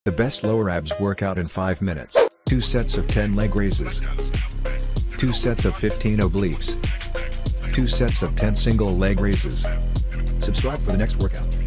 The best lower abs workout in 5 minutes. 2 sets of 10 leg raises. 2 sets of 15 obliques. 2 sets of 10 single leg raises. Subscribe for the next workout.